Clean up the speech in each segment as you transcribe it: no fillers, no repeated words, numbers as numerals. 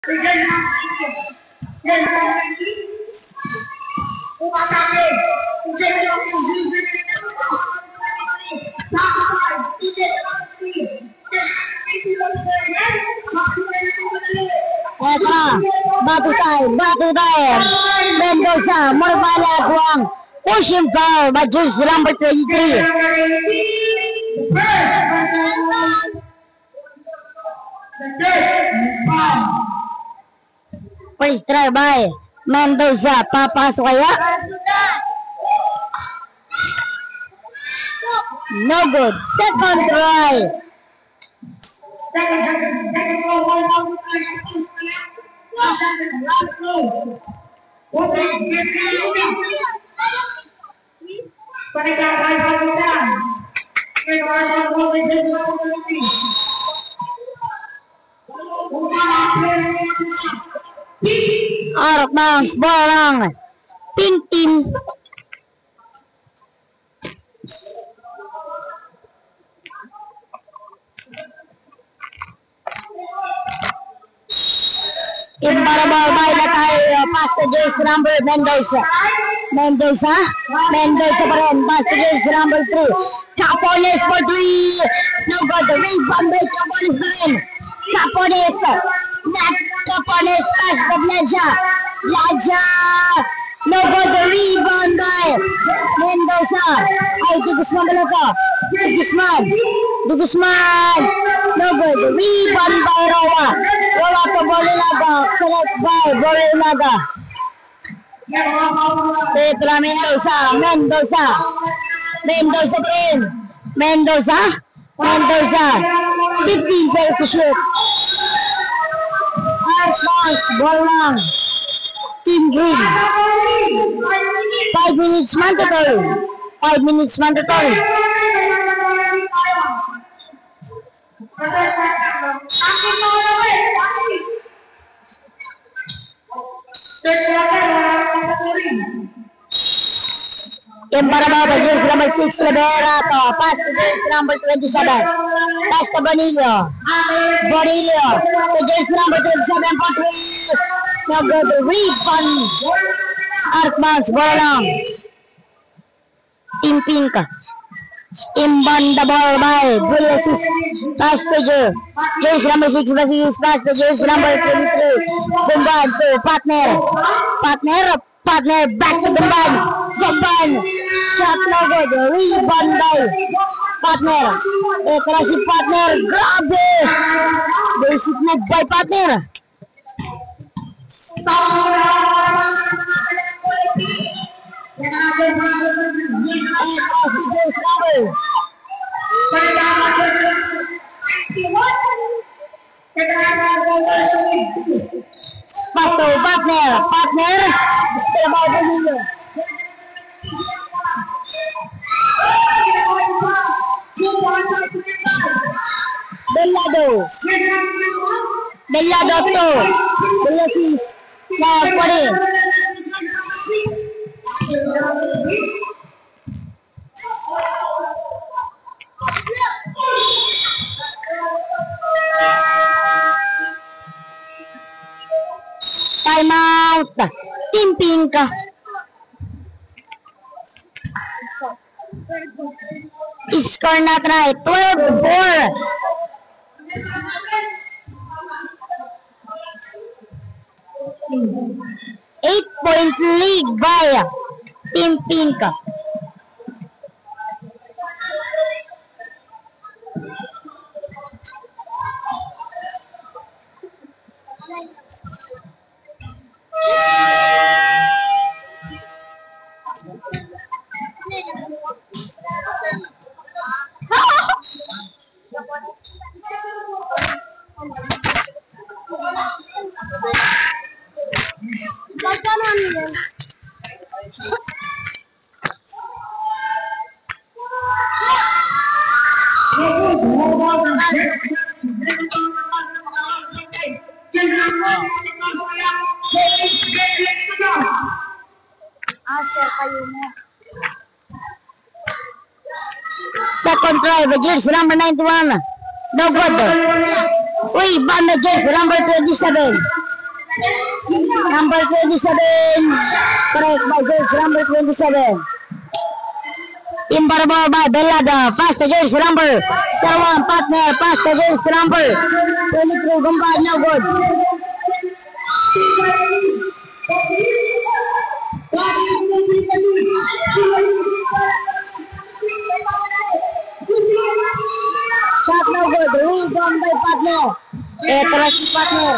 Batu time. Mendoza, Mormana Guang, pushing foul by jersey number 23. First try by Mendoza, papasok kaya? No good. Second try. Out of bounds, ball lang. Pink team. Imparable by the tayo, pass to jersey number Mendoza. Mendoza pa rin, pass to jersey number 3. Capones for 3. No good, the rebound by Capones pa rin. Capones, not Capones, pass to Ladja. No good, the rebound by Mendoza. Ay, Dugisman pala to. Dugisman. No good, the rebound by Roa. Roa to Bolilaga. Select by Bolilaga. Petra Mendoza in. Mendoza. 15 seconds to shoot. Ball lang. Team Green. 5 minutes mandatory. 5 minutes mandatory. Imparable by jersey number 6, Liberato. Pass to jersey number 27. Pass to Bonillo. To jersey number 27 for 3. Now go to rebound. Artmans, ball lang. Team Pink. Inbound the ball by Bullasis. Pass to jersey number 6, Basis. Pass to jersey number 23. Gumban to partner, back to Gumban. Shot no good. Rebound by partner. Ito si partner. Grabe. Basic net by partner. Pass to partner. Still about Bonillo. Bellado to Bullasis. Now put it. Time out. Team Pink. Score not right. 12-4. 8-point lead by Team Pink. Second try by jersey number 91. No good. Uy, banda jersey number 27. Number 27. Correct by jersey number 27. Imparable by Belado. Pass to jersey number 01. Partner. Pass to jersey number 23. Gumbad. No good. Shot no good. Rebound by partner. Terus partner.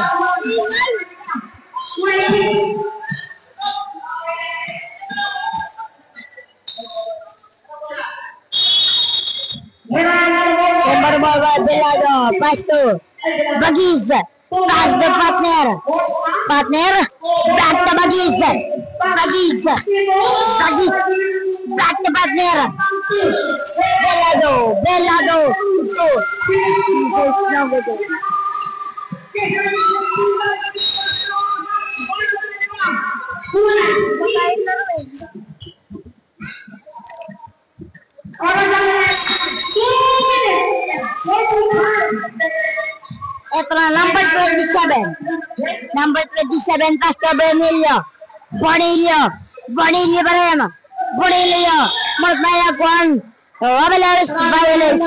Number ball Belado. Pass to Bagiz. Pass the partner. Partner. Back to Bagiz. Bagiz. Bagiz. Back to partner. Belado. Belado. Itulah number 27. Number 27 pass to Bonilio. Bonilio barem. Bonilio. Multmaya Kwan. Violence.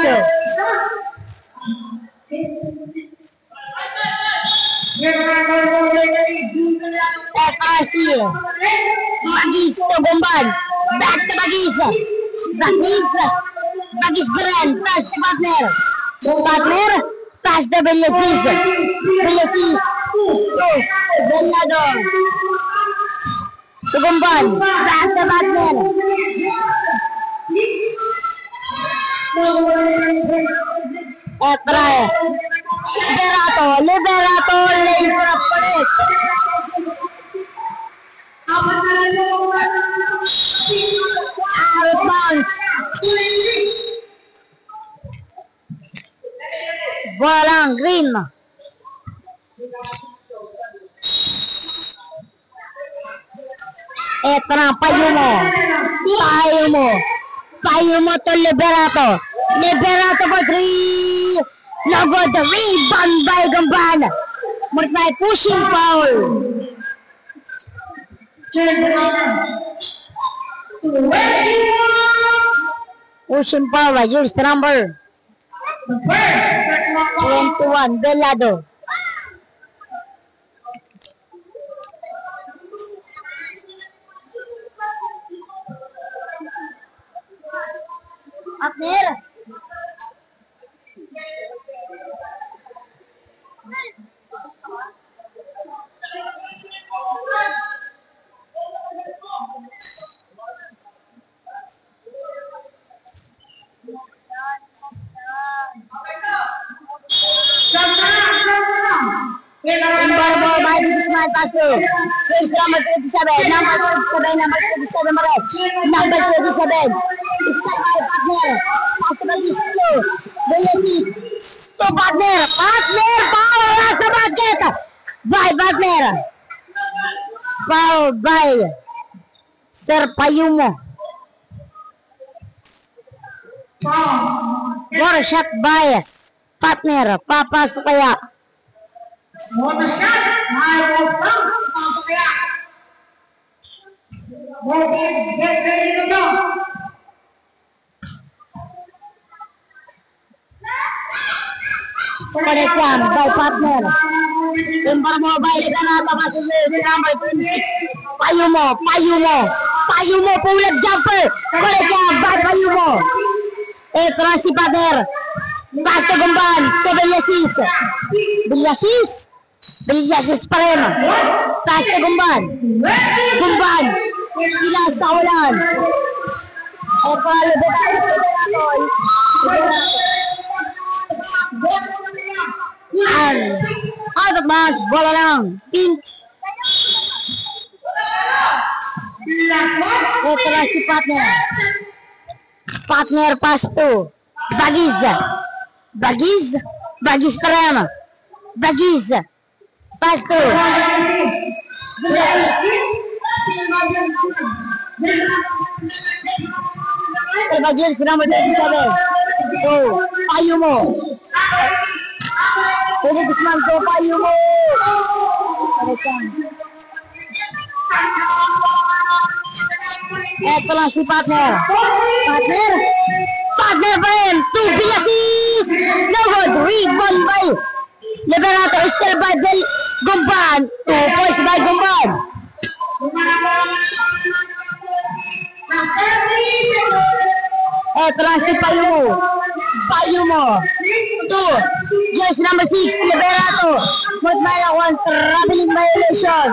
Terasi. Bagis to Gumbad. Back to Bagis. Bagis Beren. Pass to partner. Partner. Pass to Belasis. Belasis. Belado. To Gumbad. Back to partner. Try. Liberato, lane for a police. Response. Bolang green. Etra Payumo to Liberato. Liberato for 3. No good. Rebound by Gumbad. Multiply pushing foul. Pushing foul by jersey number 21. Belado. Partner. Ball by Bismarck pass to jersey number 27. Number 27 Maret. Number 27. Partner. Pass to Bagis to Belasis. To partner. Foul last the basket. By partner. Foul by Sir Payumo. More shot by partner. Papasok kaya. More shot by Papasok. Get ready to go. Connection by partner. Imparable by Liberato passes to number 26. Payumo pull-up jumper. Connection by Payumo. Terus si partner. Pass to Gumbad. To Belasis pa rin. Pass to Gumbad. Ilang sa ulan. And out of bounds, bola lang. Pink. Ito si partner. Partner pass to Bagiz pa rin. Bagiz. Pass to Bagiz number 27. So, Payumo. Pwede Guzman to Payumo. Itulah si partner. Partner friend. 2 assist. No good. Rebound by Liberato. Still by Gumban. 2 points by Gumban. Itulah si Payumo. 2. Jersey number 6. Liberato. Mutmaya 1 traveling violation.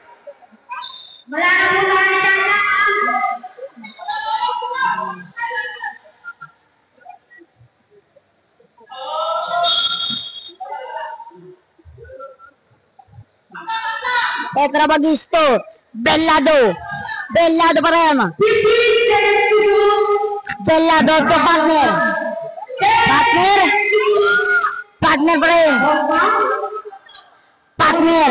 Tetrabagisto. Bellado pa rin. Bellado to partner pa rin. Partner.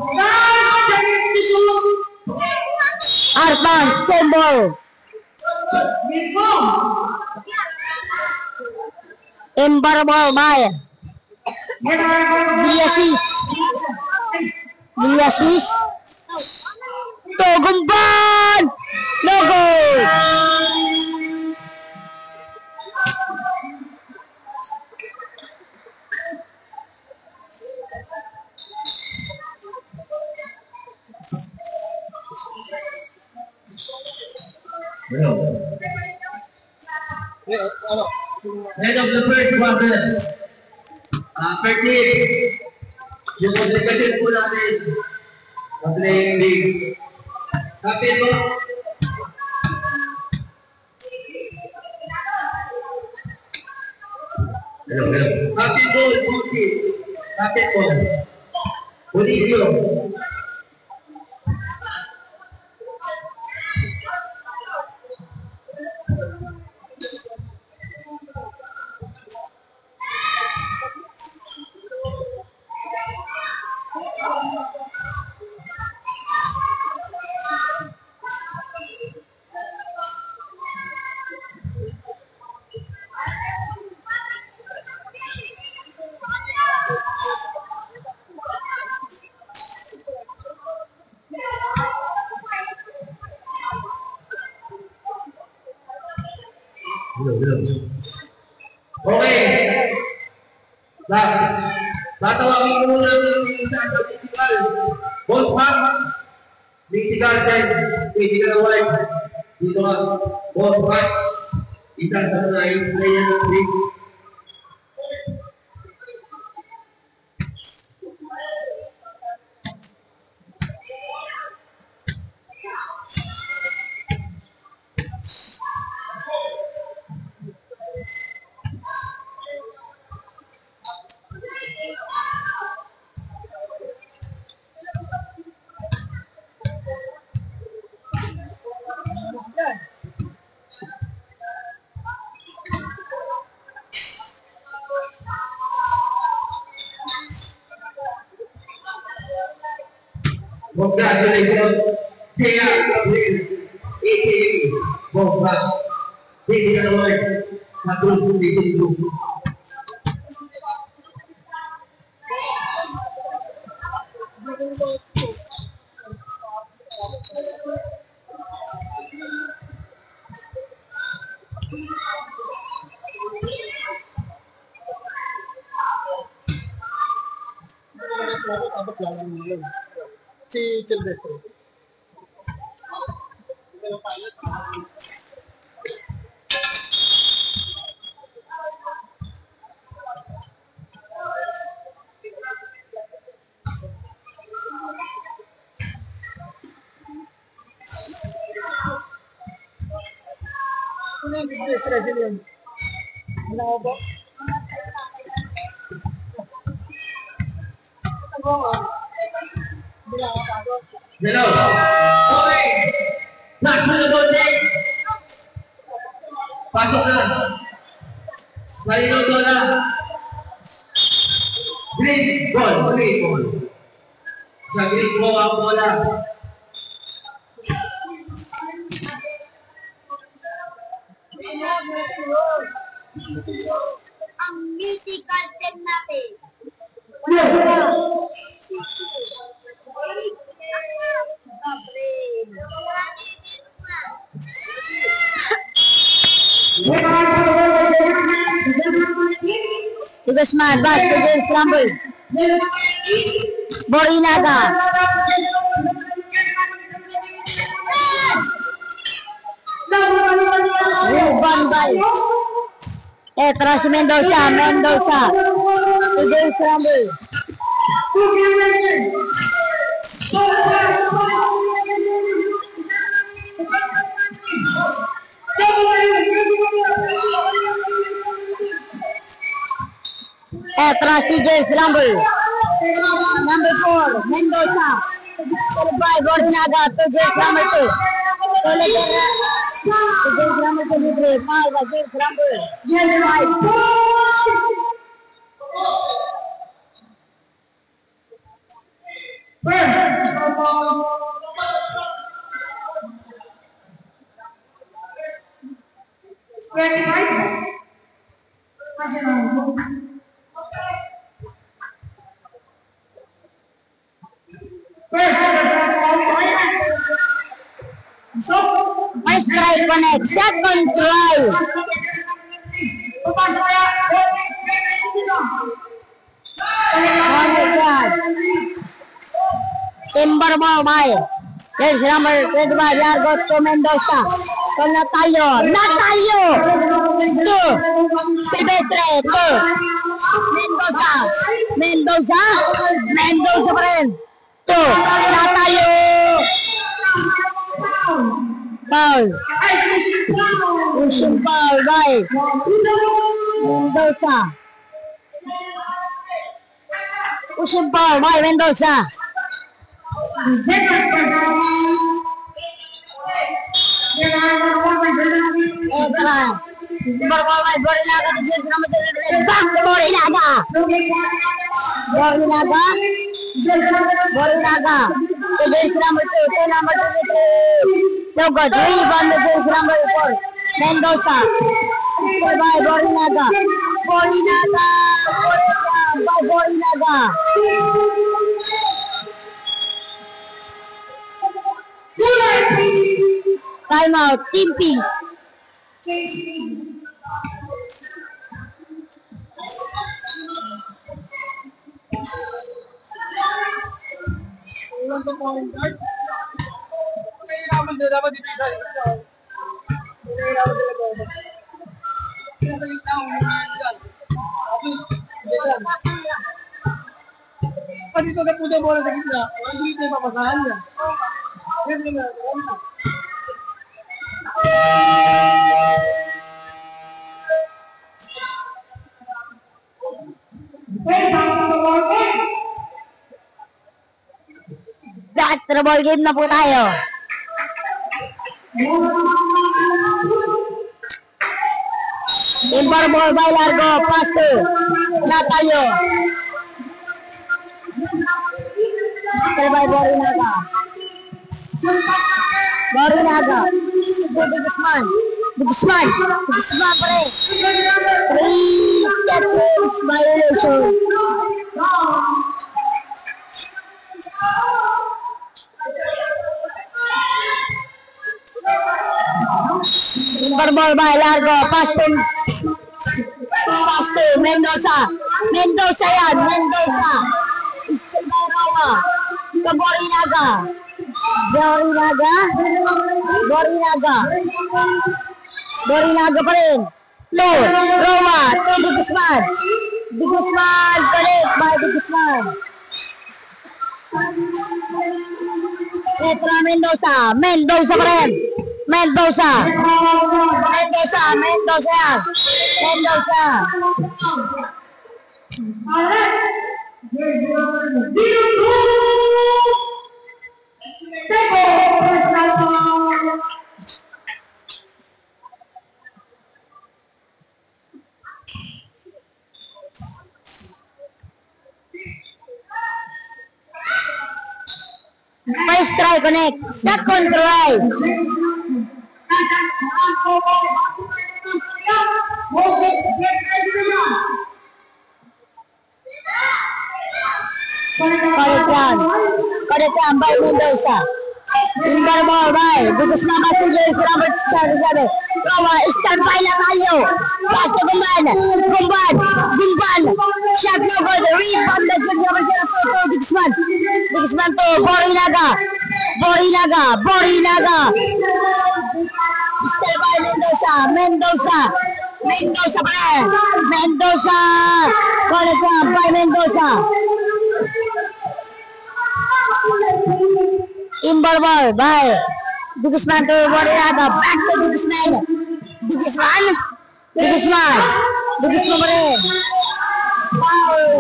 Arpan, symbol. Embarable by Biasis. Togumban. No goal. Head of the first quarter. 13. Yung pagkakasin po natin. Pag-playing league. Kapit po. Kapit po. Kapit po. Bolivio. Okay. Tatawagin ko muna ng isa sa critical. Both backs. Critical 10. Critical 1. Dito nga. Both backs. Isa sa mga ace player ng league. Congratulations, KRW, AKA Bomba, Critical Award, Matul City Group. Si Silvestre. Ano yung Silvestre din yun? Ano ko po? Hello. Okay. Pasok na doon, next. Pasok na. Malinaw doon na. Green ball. Sa green ball ang bola. Ang mythical 10 natin. De Guzman, pass to James Rumble. Borinaga. Rebound by terus Mendoza to James Rumble. Terus James Rumble. Number 4 Mendoza. Followed by Borinaga to James Rumble 2. James Rumble to Libre. Foul by James Rumble. First try connect, second try. Timber ball by James Rumble, played by Largo to Mendoza. To Natalio to Silvestre to Mendoza pa rin to Natalio. Foul. Pushing foul by Mendoza. Pushing foul by Mendoza. Borinaga to James Rumble. Back to Borinaga. Borinaga to James Rumble 2 number 23. No good. Rebound to James Rumble 4. Mendoza. By Borinaga. Time out. Team Pink. Dito na po na bola sa gitna. Ang dito yung papasahan niya. Basketball game na po tayo. Timber ball by Largo, pass to Natalio. Stay by Borinaga. De Guzman pa rin. 3 seconds violation. Timber ball by Largo, pass to Mendoza. Still by Roma. To Borinaga pa rin. No, Roma to De Guzman. Correct by De Guzman. Petra Mendoza pa rin. Mendoza yan. First try connect, second try. Correct run by Mendoza. Timber ball by De Guzman to James Rumble 7. Rawa, standby lang tayo. Pass to Gumban. Gumban. Shot no good. Rebound na dyan. Number 2, Digsman. Digsman to Borilaga. Standby Mendoza pa rin. Call it from by Mendoza. Imbalbal by Digisman to Borilaga. Back to Digisman pa rin. Foul.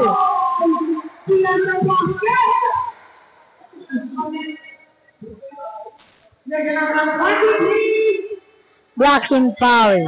Blocking foul.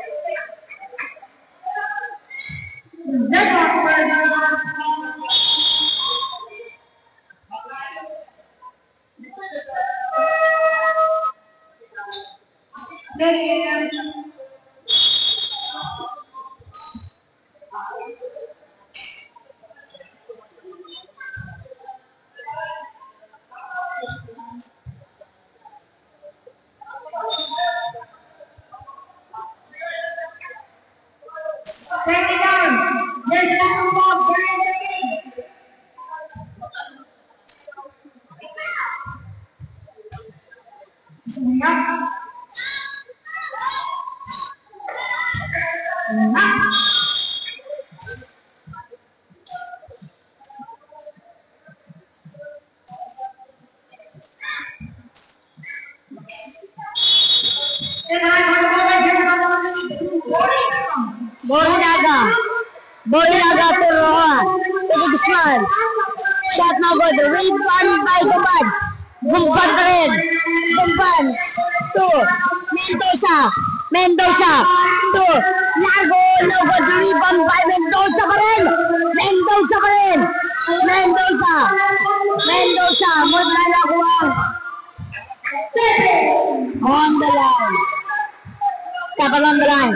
Borilaga to Roa. Digisman. Shot no good. Rebound by Gumban. Gumban to Mendoza to Lago. No good. Rebound by Mendoza pa rin. Mula na kuwang. On the line. Couple on the line.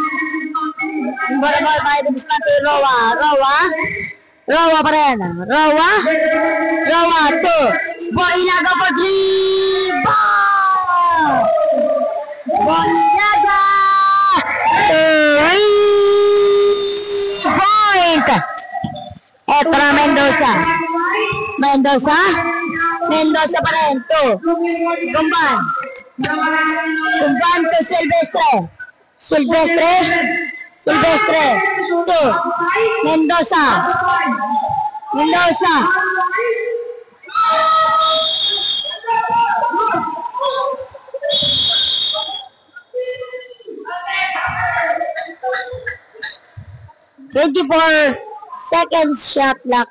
Ball by Digisman to Roa pa rin. Roa to Borilaga for 3. Ball! Borilaga! 3 point! Eto na Mendoza pa rin to Gumban to Silvestre to Mendoza. "24 seconds shot clock."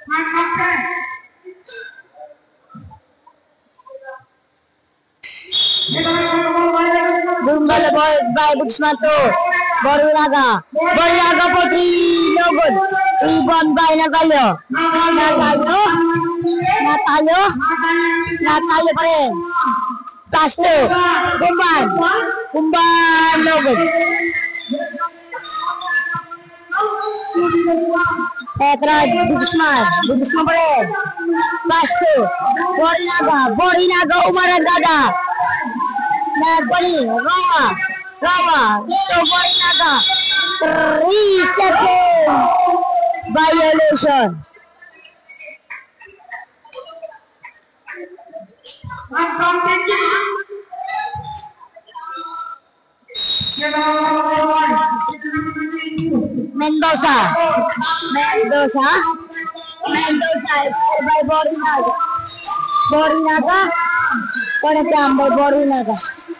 Ball by Digisman to Borilaga for 3. No good. Rebound by Natalio pa rin. Pass to Gumban. No good. Petra Digisman pa rin. Pass to Borilaga umaragada. Roa to Borilaga. 3 seconds violation. Mendoza is by Borilaga. What a jump by Borilaga.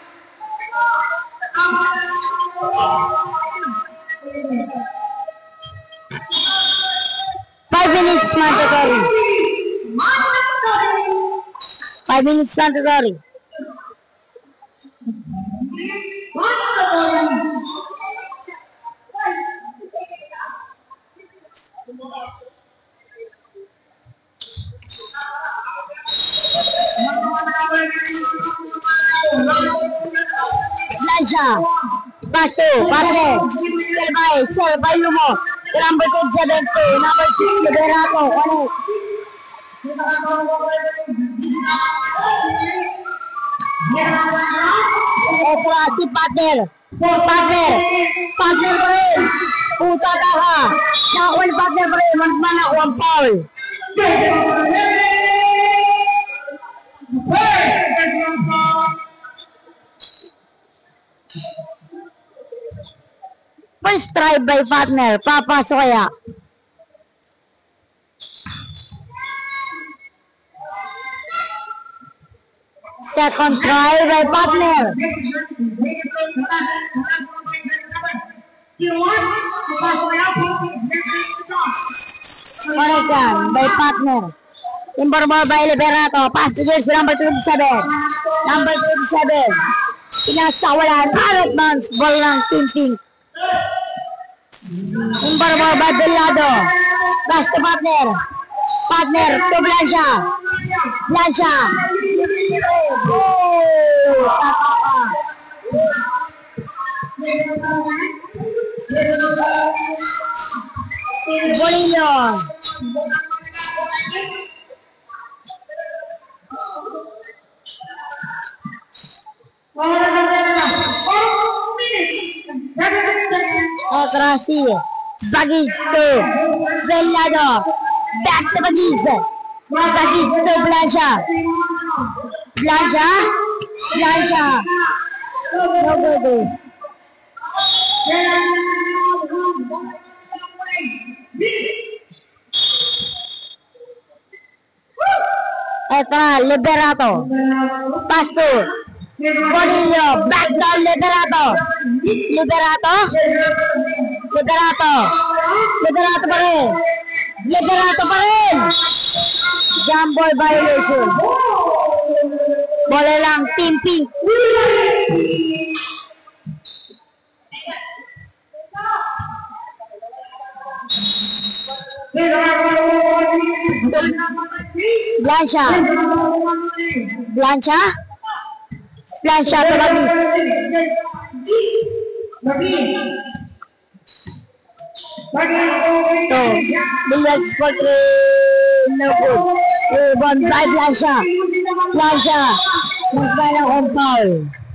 Five minutes mandatory. 5 minutes mandatory. Laja, Pasto, Padre, Selvay Lumo, number 270, number 6, Liberato, Ito si partner, Partner pa rin. Puta ka. Nakakuha ni partner pa rin. Magmana ko ang foul. First try by partner. Papasok kaya. Second try by partner. Correction by partner. Timber ball by Liberato. Pass to jersey number 27. Number 27. Pinasawalan. Arret Mans. Ball ng Team Pink. Timber ball by Delgado. Pass to partner. Partner to Blancha. Blancha. Bolillo. Okrasi. Bagis to Delgado. Back to Bagis. Bagis to Blancha. Blancha. Blancha. No good. Ito na, Liberato. Pass to Bonillo. Back to Liberato. Liberato. Liberato. Liberato pa rin. Liberato pa rin. Jump ball violation. Bola lang, Team Pink. Blancha. Blancha. Blancha to Bagis. To Billions for 3. No good. Rebound by Blancha. Blancha. Magkala on foul.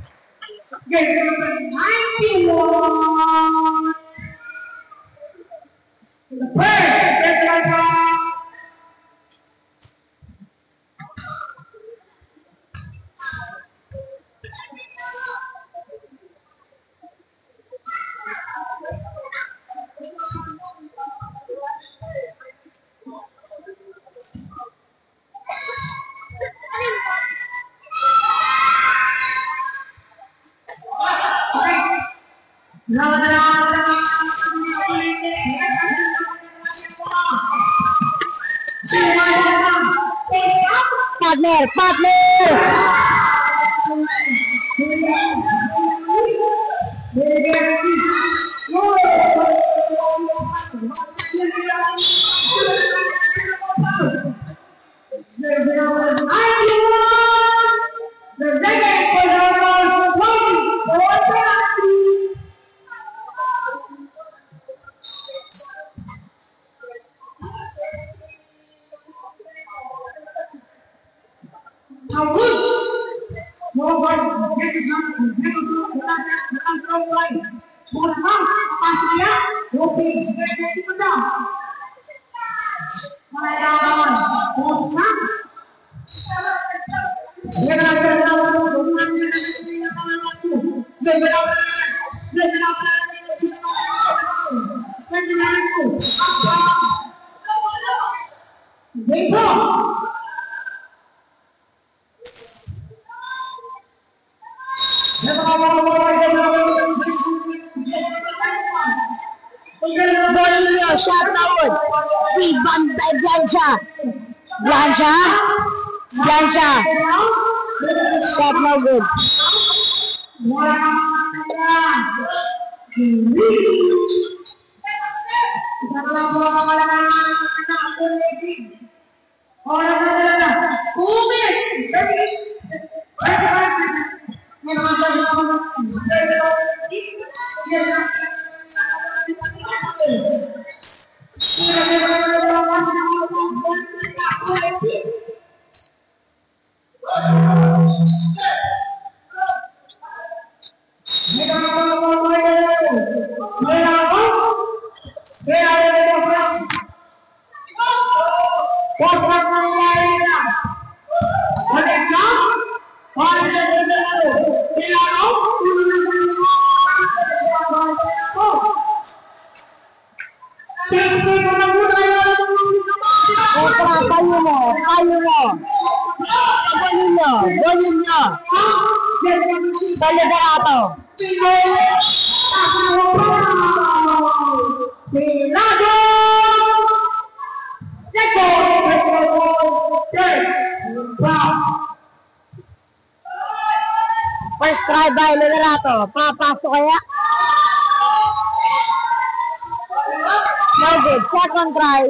Partner, partner. Bolillo, shot out. Rebound by Blancha. Blancha. Blancha. Shot no good. Bonino. Balidarato. Milagro! First try by Liderato. Papasok kaya? No good. Second try.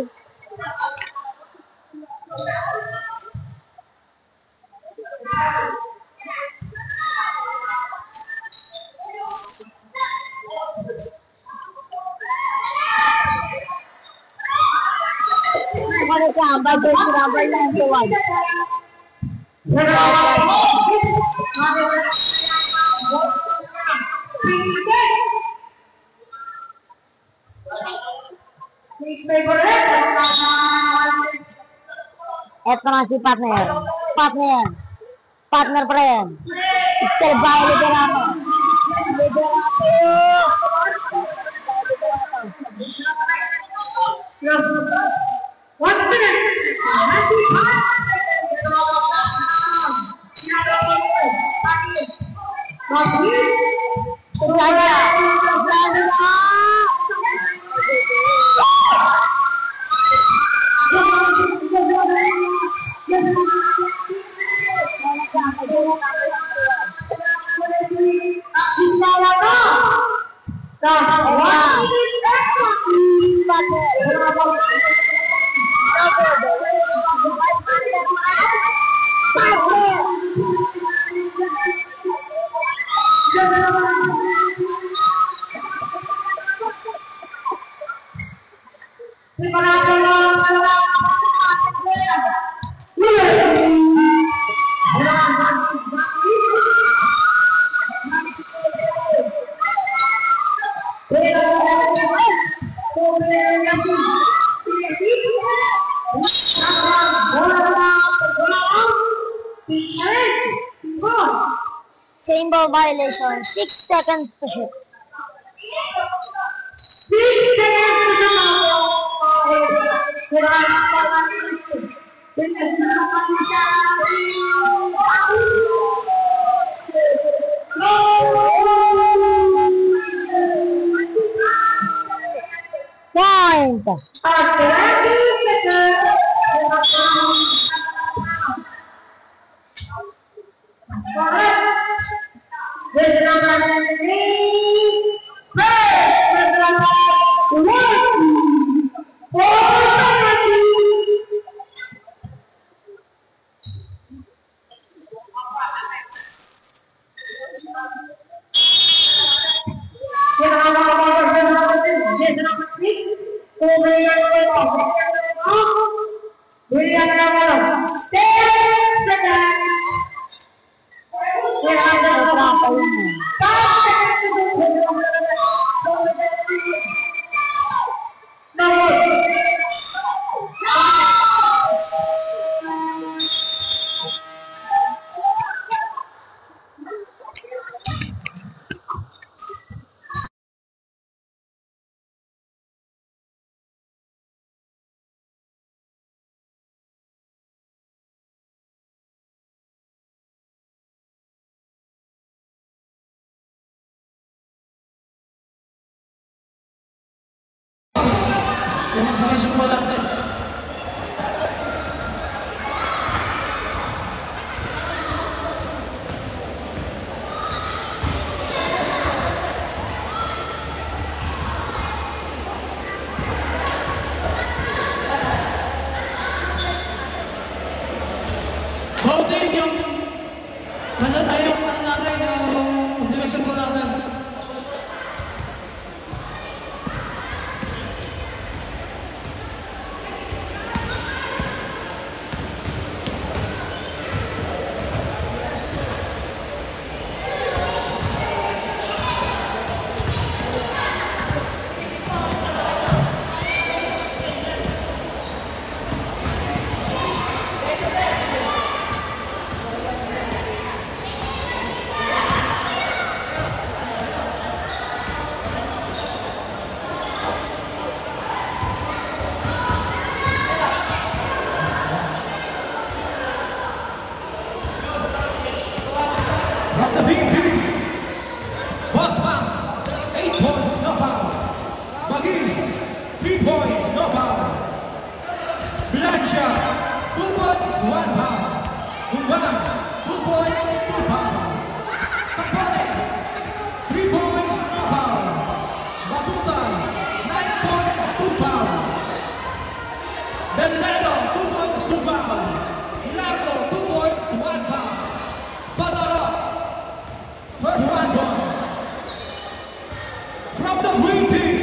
Ano ka? By jersey number 91. Eto na si partner. Partner. Partner pa rin. Still by Liderato. One minute. Same ball violation. 6 seconds to shoot. Point. Voting yung manatayong natin yung direksyon po natin. the VP, Boss Banks, 8 points, no foul. Bagis, 3 points, no foul. Blanchard, 2 points, 1 foul. Umban, 2 points, 2 foul. Tapones, 3 points, no foul. Batuta, 9 points, 2 foul. Delgado, 2 points, 2 foul. Lago, 2 points, 1 foul. Padala, 31 points. From the green team,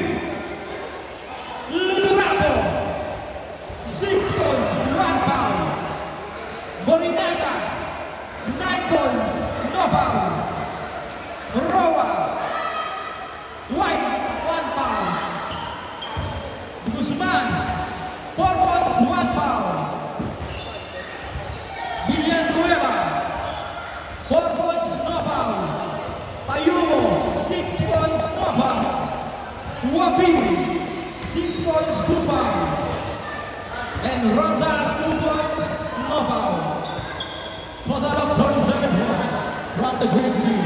Liberato, 6 points, 1 foul. Borinega, 9 points, no foul. Roa, White, 1 foul. Guzman, 4 points, 1 foul. Villanueva, 4 points, no foul. Payumo, 6 points, no foul. Wapi, 6 points, 2 foul. And Rondas, 2 points, no foul. Total of 37 points from the green team.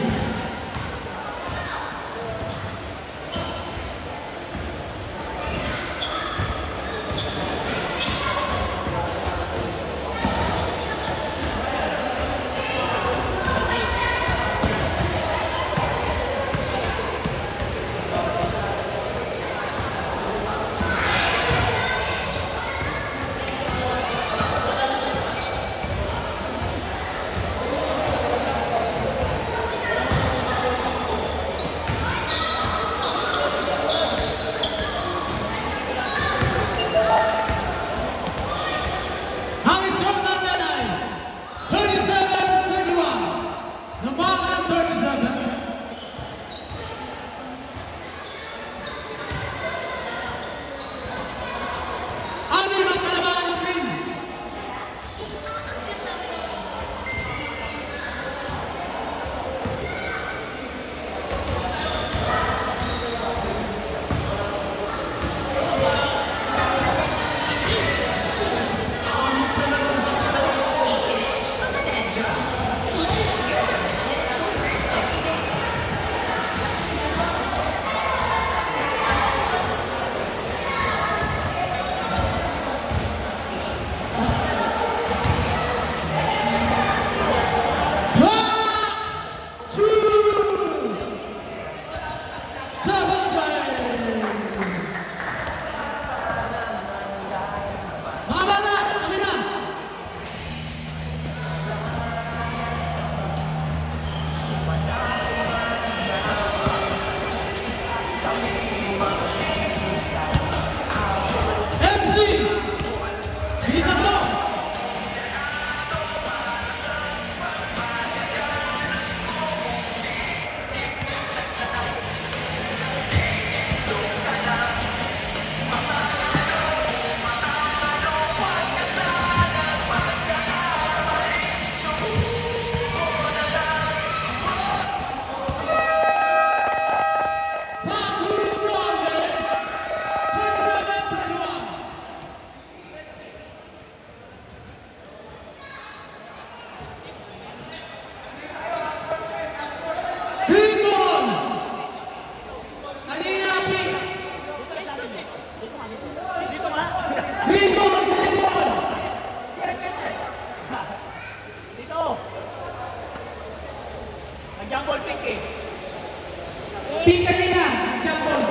Pink kanina, jambon.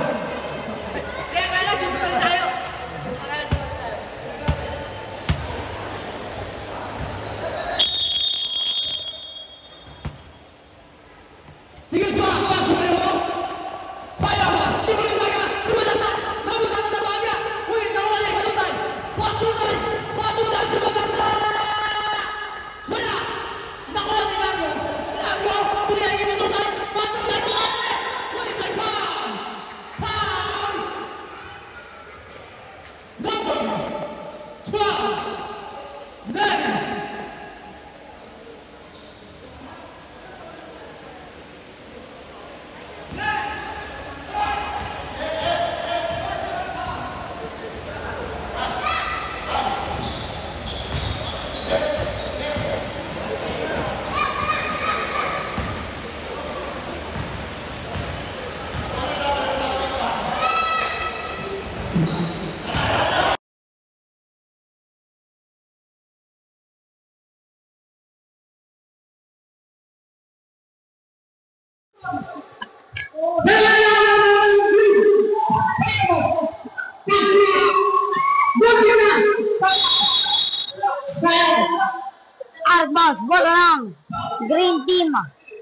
Kaya kala, dito na tayo. Tiga semua, masuk ke dalam. Bayawa, timur belakang, semua dasar. Namun tak ada bahagia. Wih, tahu aja kalau tay. Waktu tay semua dasar. Mana? Nak orang ni lagu, dunia ini betul tay. Waktu tay tu ada. Wih, tay. Arbas, bola lang. Green team.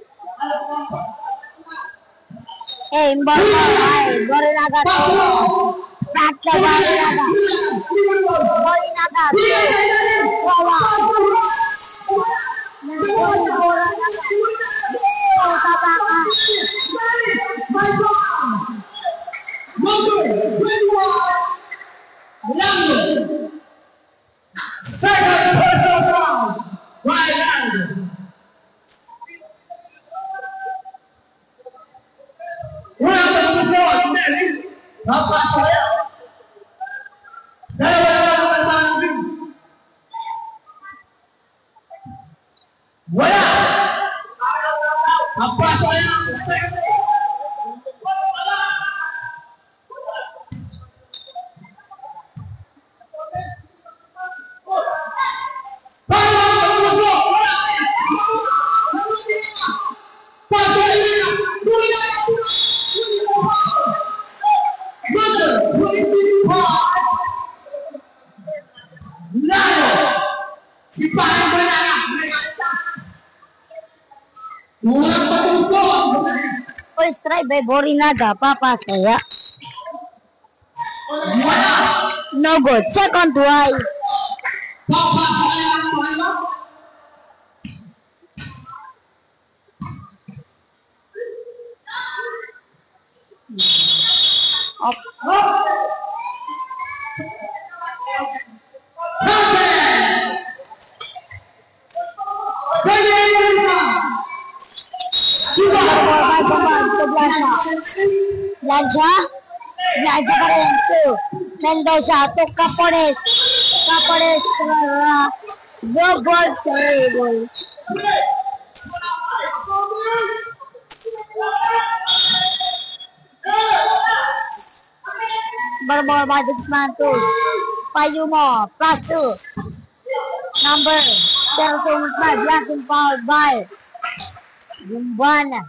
Borinaga. Back to Borinaga. Borinaga. Second personal foul. Right hand. Bapak saya Wala! Bapak saya First try by Borinaga, Papa saya. No good. Second try. Blanca pa rin to Mendoza to Capones. Double treble. Barbara by Dixmanto. Payumo plus 2. Number 13 Latin foul by Gumbana.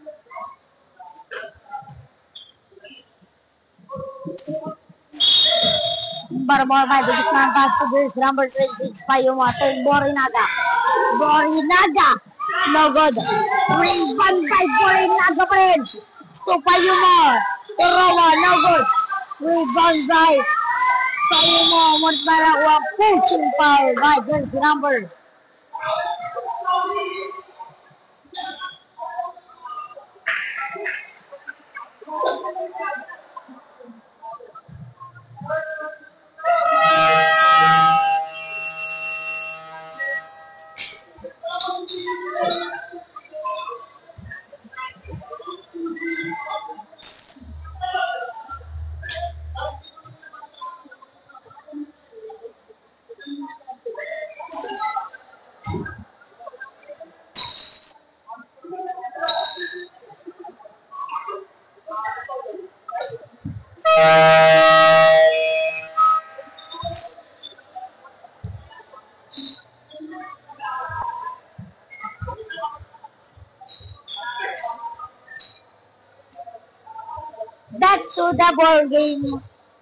Barbara by Dixman pass to this number 26 Payumo to Borinaga. No good. Rebound by Borinaga pa rin. To Payumo. To Rowa. No good. Rebound by Payumo. Munit na nakuha coaching foul by jersey number. Back to the ball game.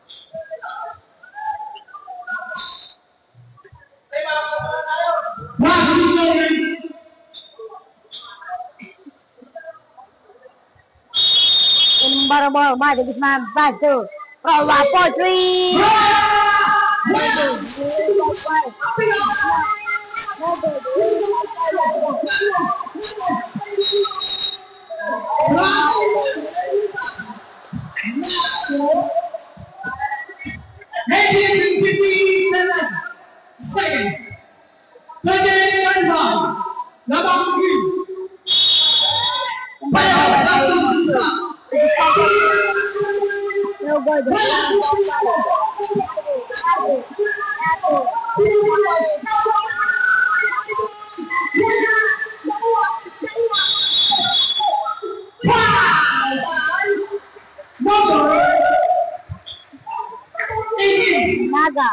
Barbara by Dixman pass to Rowa for 3. Seconds. No good. Naga.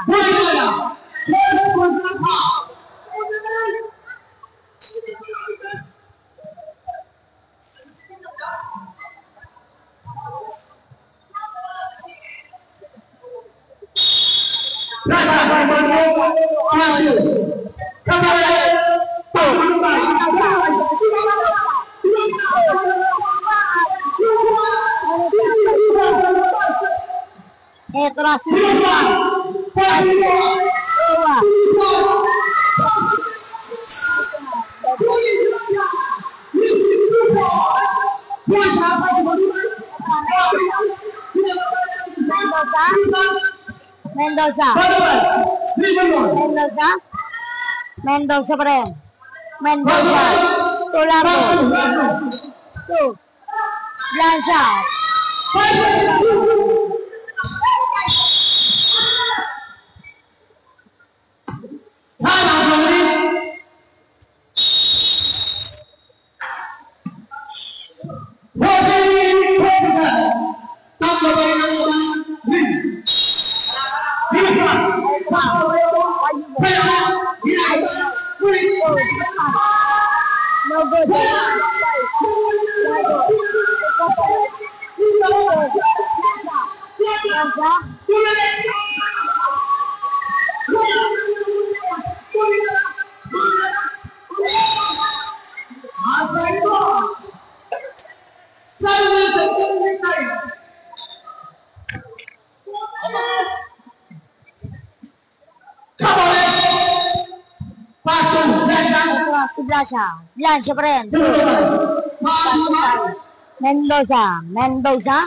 Bayu. Kembali. Terasi Mendoza Bren. Mendoza Tularo tuh Blanchard no good. Blanchard Bren. Mendoza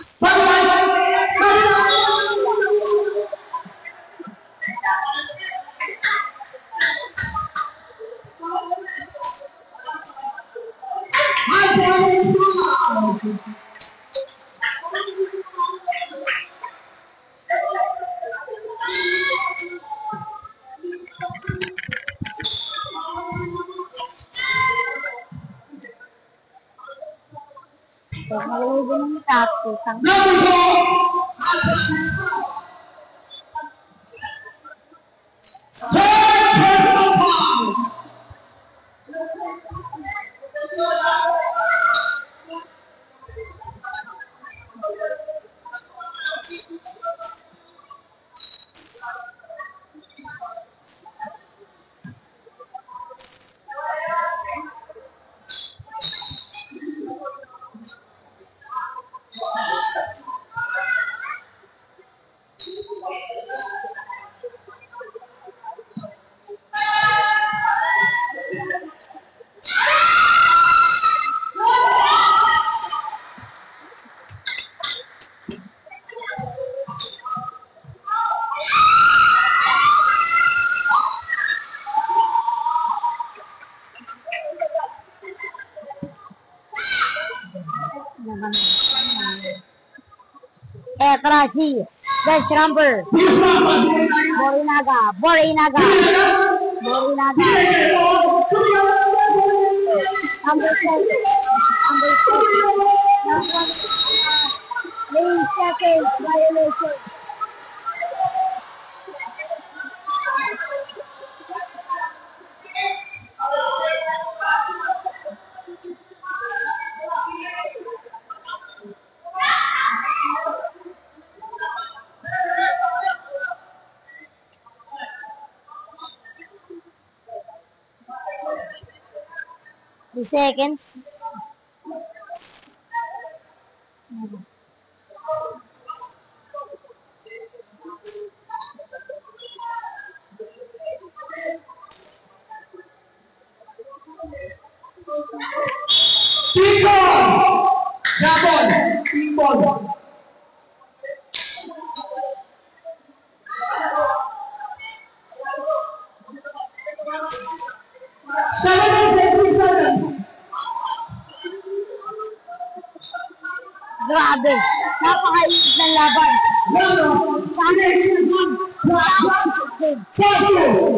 Terasi Best Rumble Borinaga violation. The seconds. Grabe, napakainis ng laban. Championship game.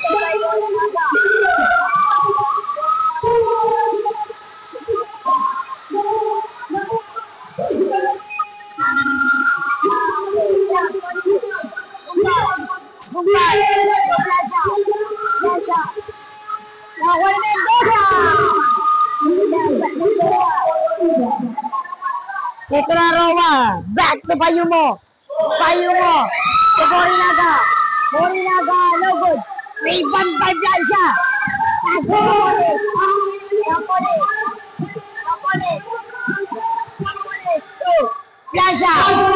Itulah Roma, back to Payumo, to Borinaga, no good, Rebound by Blanca. Pass to Napoles. To Blanca.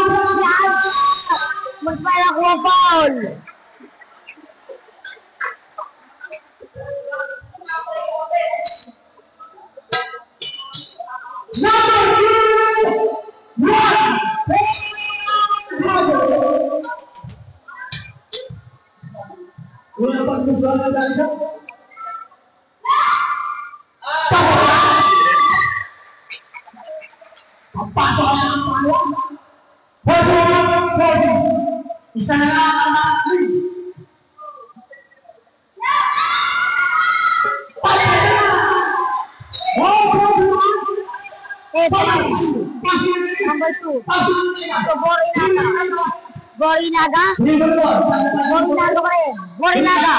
Magpanakuha foul. Una participación de Alicia. Isa na lang ang Number 2. So, Borinaga pa rin. Borinaga.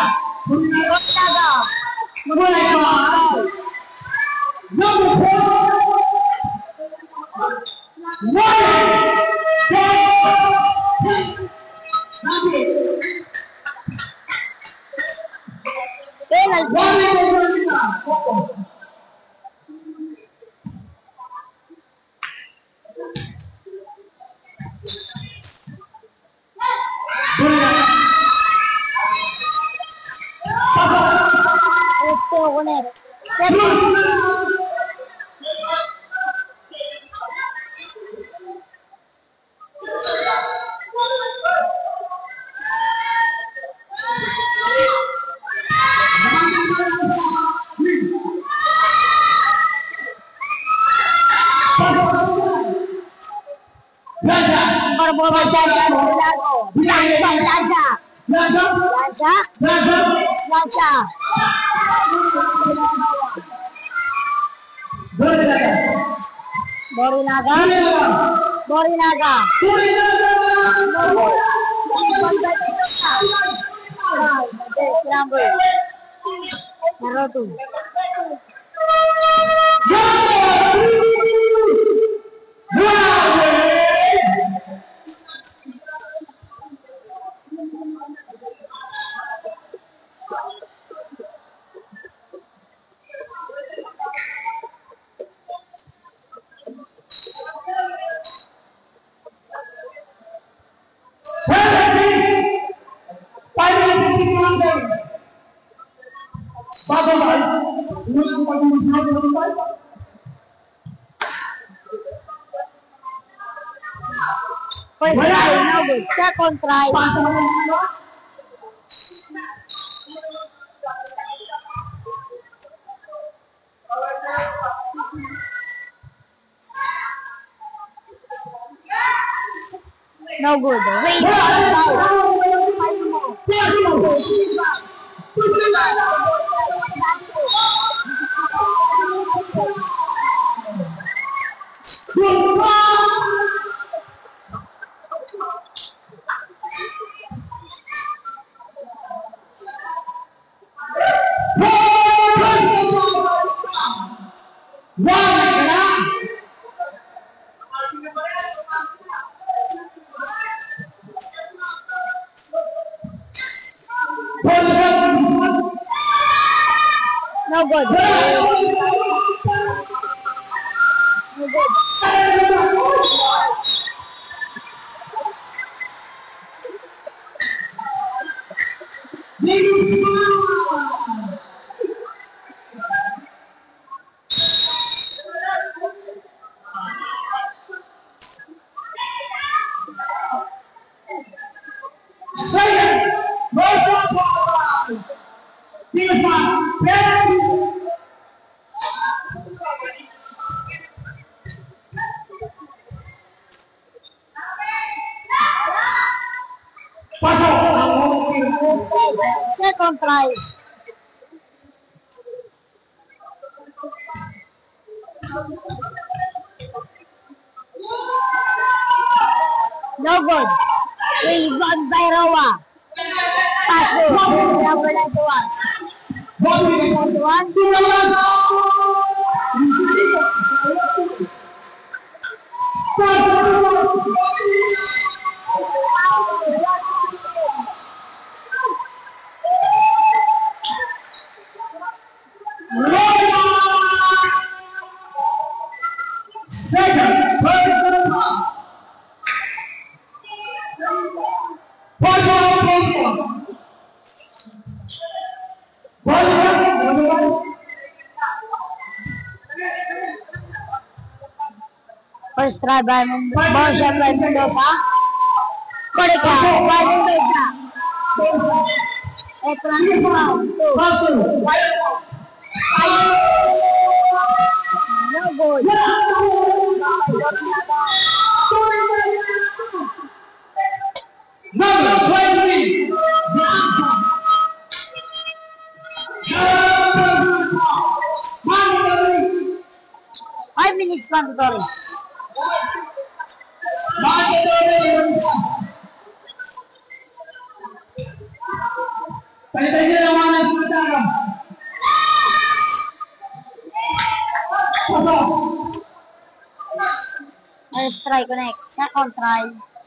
Borinaga. Naruto. Second try. No good. Wait. No good. No good. Second try. No good. Rebound by Roa. Pass to number 91. 91. First try by Borja by Mendoza. Correct by Mendoza. Ito lang yung round. 2. No good. Number 20. 5 minutes mandatory. First try connect. Second try.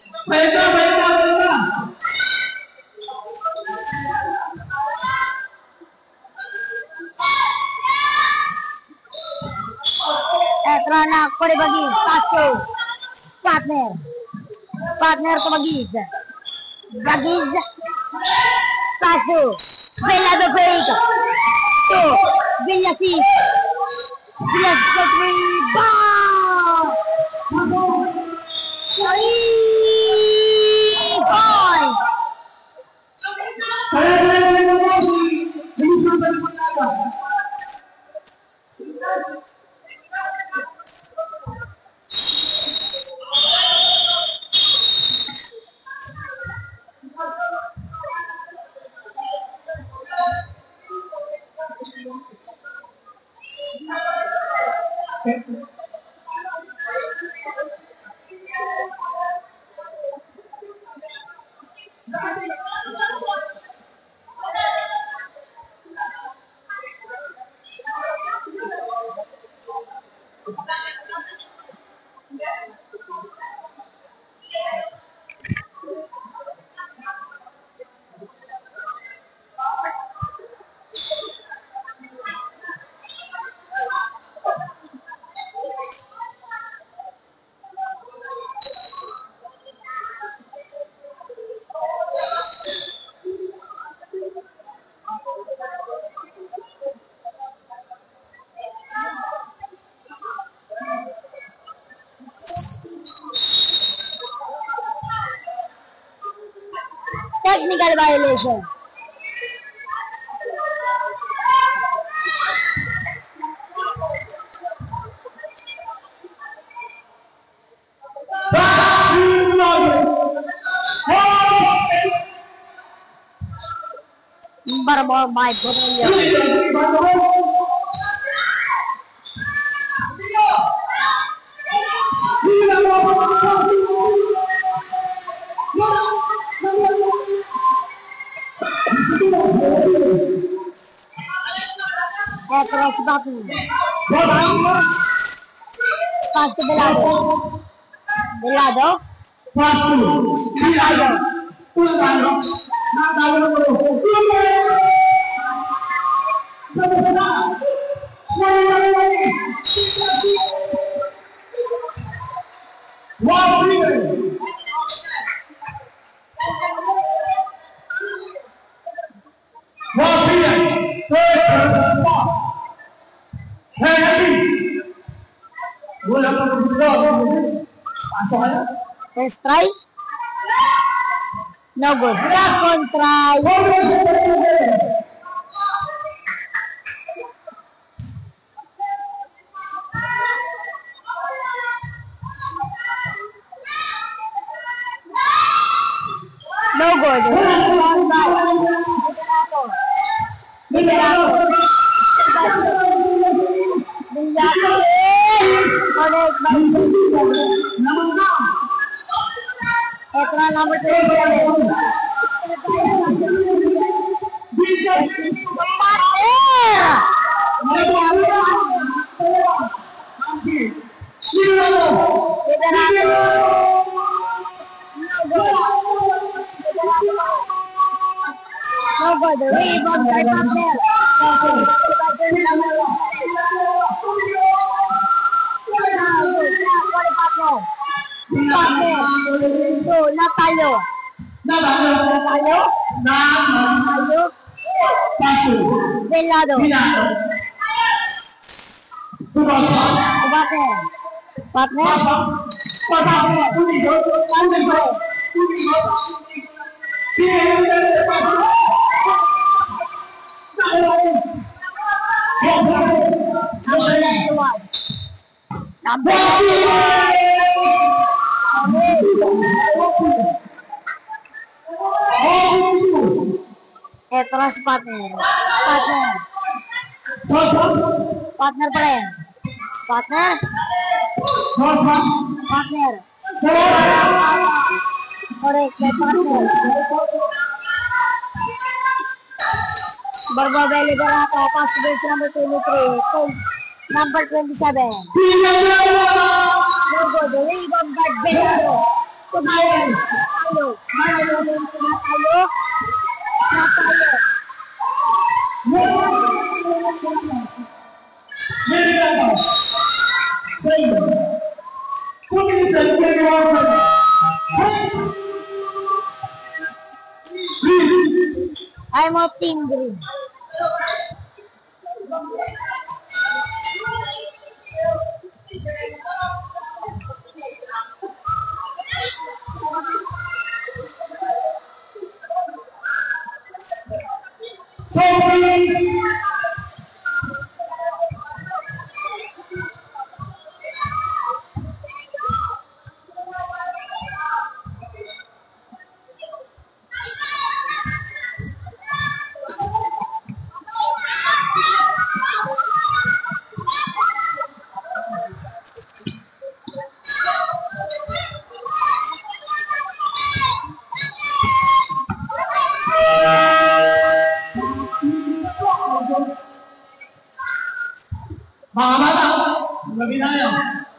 Eto na Corey Bagis. Pass to partner. Partner ko Bagis. Bagis. Pass to Velado Perico. To Villasis. Villasis for 3. Ball! 3 points. Technical violation. Barbol by Bonillo. Cross button. Pass to Velado. Velado. Pass to Velado. First try. No good. Second try. No good. Ito na number 2. No good. Rebound by partner. Natalo. Velado. Kubate. Partner. Number 1. Terus partner. Partner friend. Partner. Correct, partner. Berbeda Liberato, pass to base number 23, number 27. Berbeda, rebound by Belado. Natalo. I'm of Team Green. Mga bata, gabi na kayo.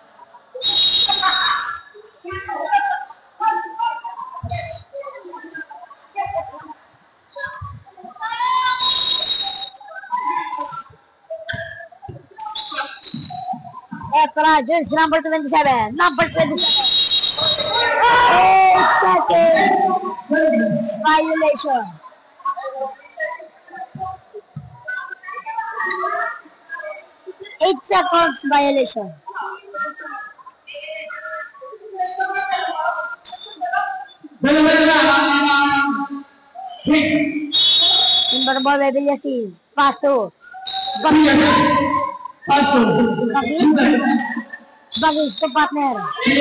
Jersey number 27. Number 27. 8 seconds. Violation. Eight seconds violation. Timber ball Bebelia sees. Pass to. Bagis to partner.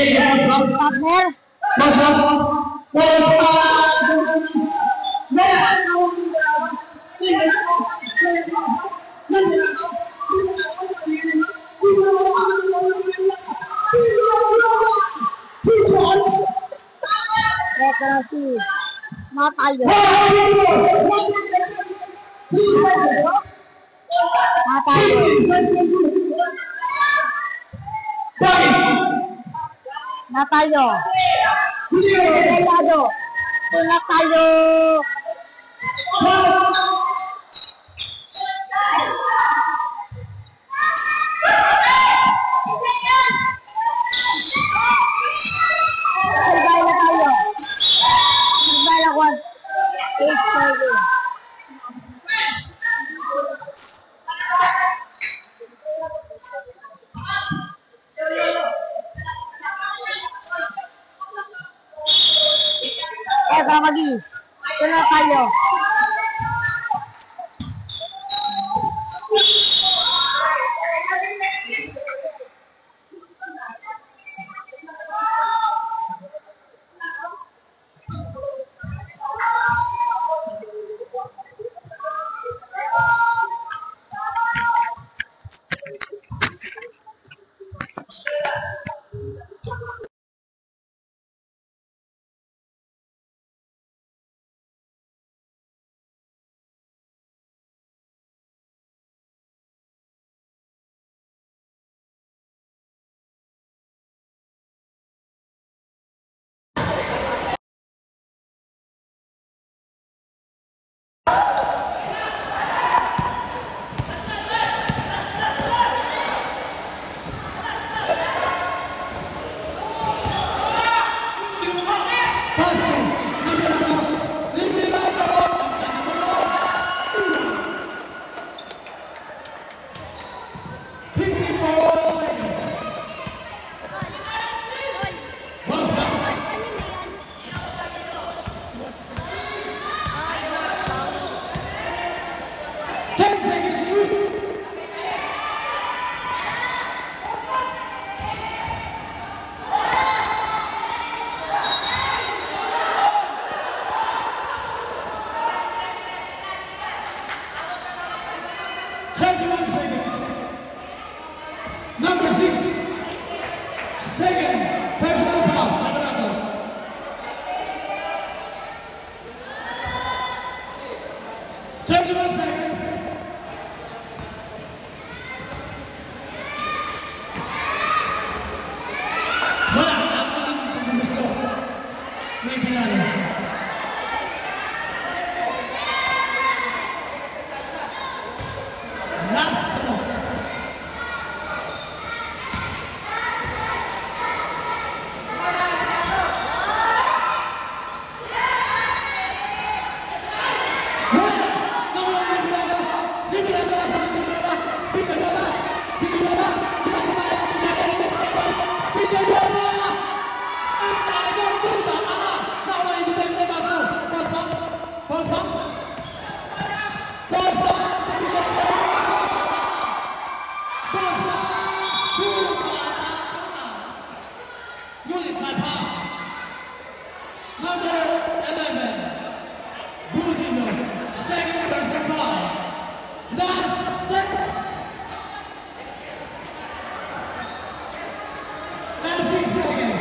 Rekrasi Matayo. Natayo. Belado. Natayo. Magis. Ito tayo. Number 6, second personal foul, Labrado. Seconds. Wala, ako lang ang gusto. May bilalo. Last ano. Number 11, Budino, second personal foul. Last 6. Last 6 seconds.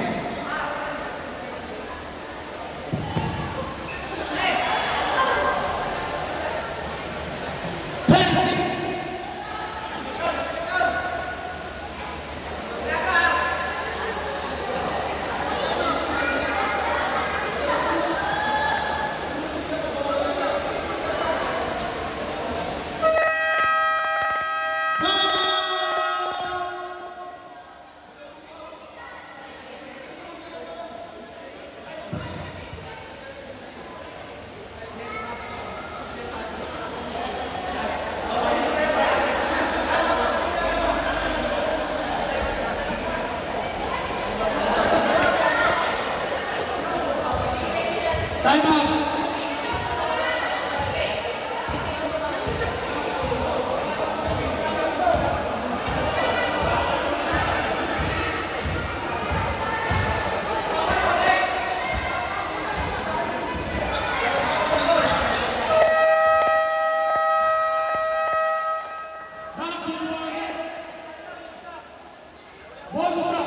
Time out. Back to the ball again. Ball shot.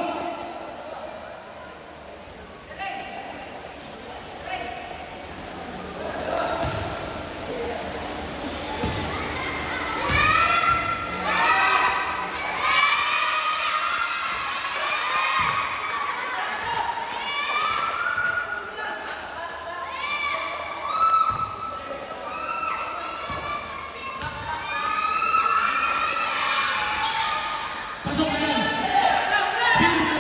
Pasok na yan.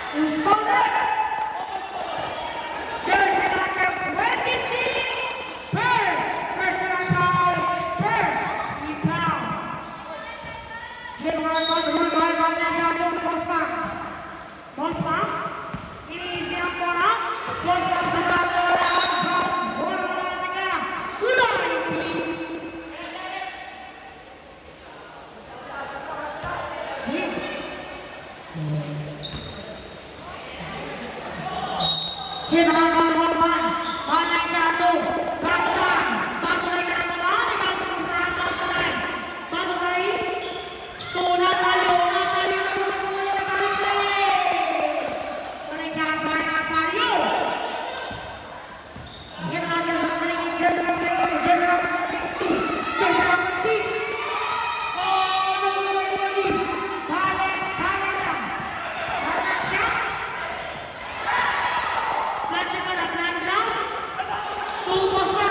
Responded. Jersey number 26. First. Personal foul. First. Rebound. Hit run by Bangladesh. Bosman. Ini siap bola. Bosman sebelah bola. Bola tengah. Mulai. Hit run banyak satu. Batu dari kanan bola dengan perusahaan batu dari Natalia Bosman.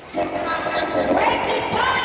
Jersey number 25.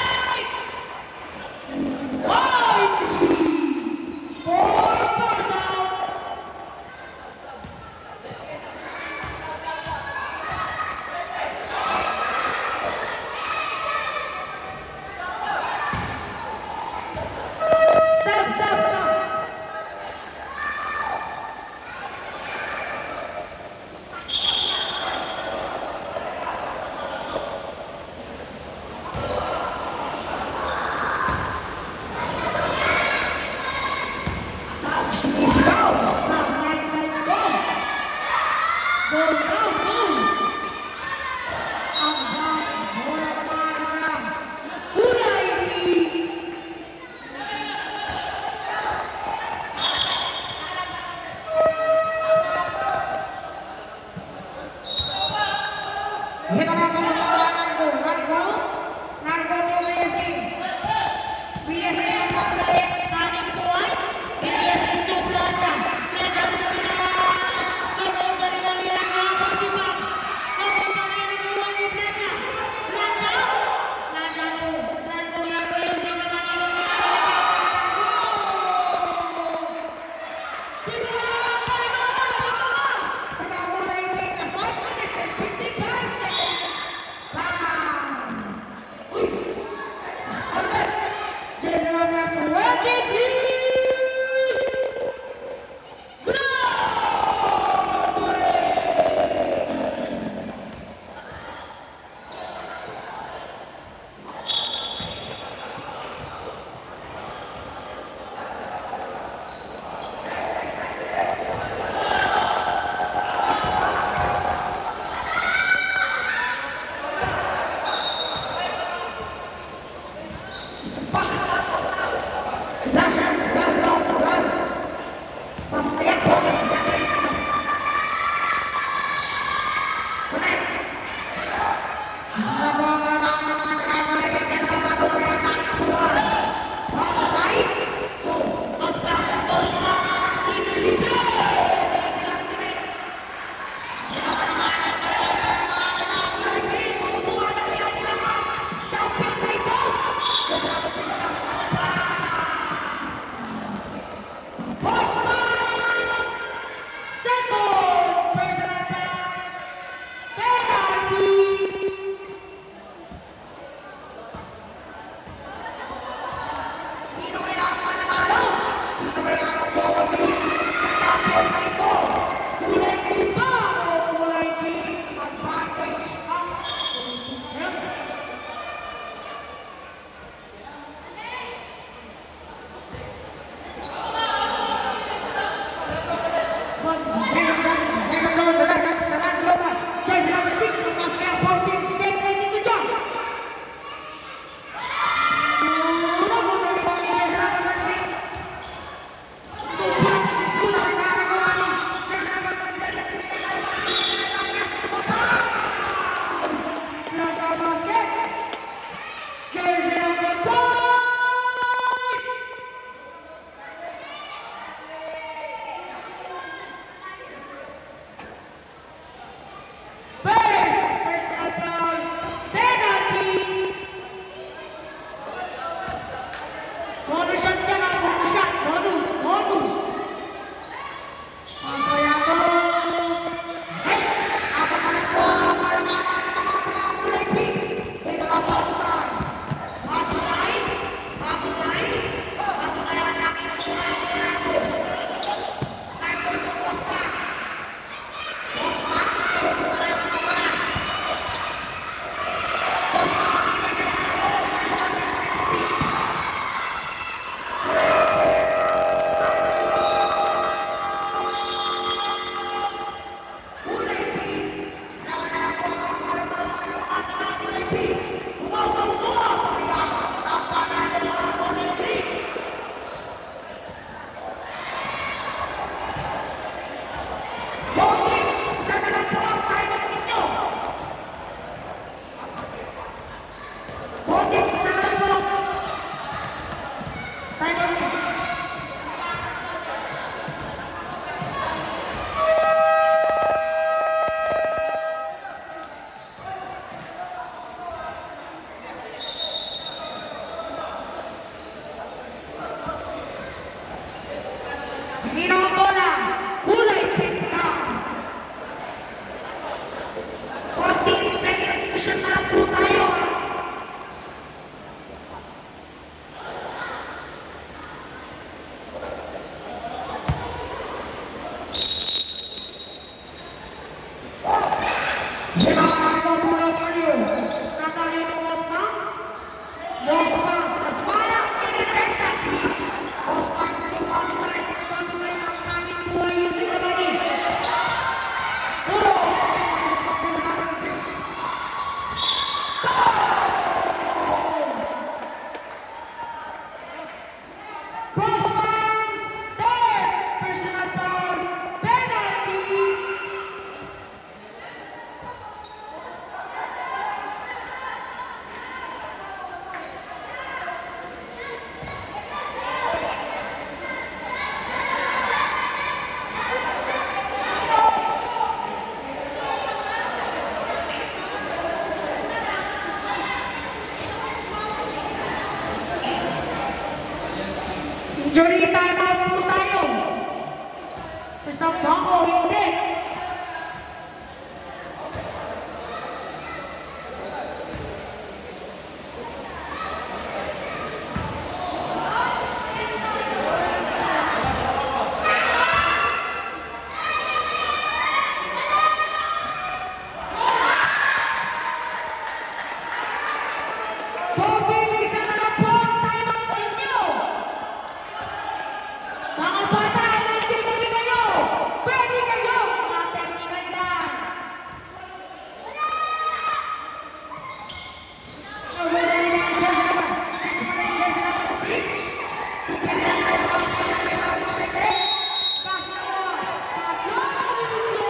Ginawang bola, kulay pink na. 14 seconds to shoot na po tayo. Ginawang bola tayo. Natalyo ng Boss Banks. Boss Banks, Asmaya, exactly. Boss Banks, yung patuloy ng tanging buhay yung sinabali. Boss Banks, third personal foul, penalty. Injury time out po tayo. Sa Sambango, hindi. Both teams, isa na lang po ang time out ninyo. Mga bata, nagsimuli kayo! Pwede kayo! Mga technical lang! Nawala rin ang jersey number 6 pa rin, jersey number 6. Pwede lang kayo ang pinag-pinag pumike. Pass na mo! Paglalito!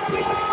Kita